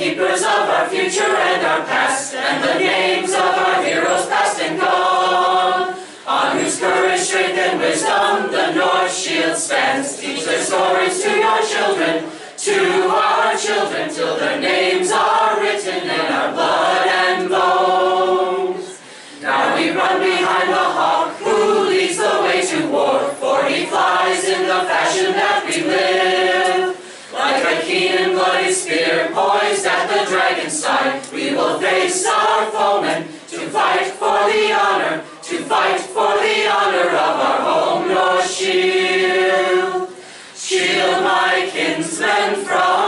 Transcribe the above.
keepers of our future and our past, and the names of our heroes past and gone, on whose courage, strength, and wisdom the Northshield stands. Teach their stories to your children, to our children, till their names are written in our blood and bones. Now we run behind the hawk who leads the way to war, for he flies in the fashion that we live. Like a keen and bloody spear poised at the dragon's side, we will face our foemen to fight for the honor, to fight for the honor of our home Northshield. Shield my kinsmen from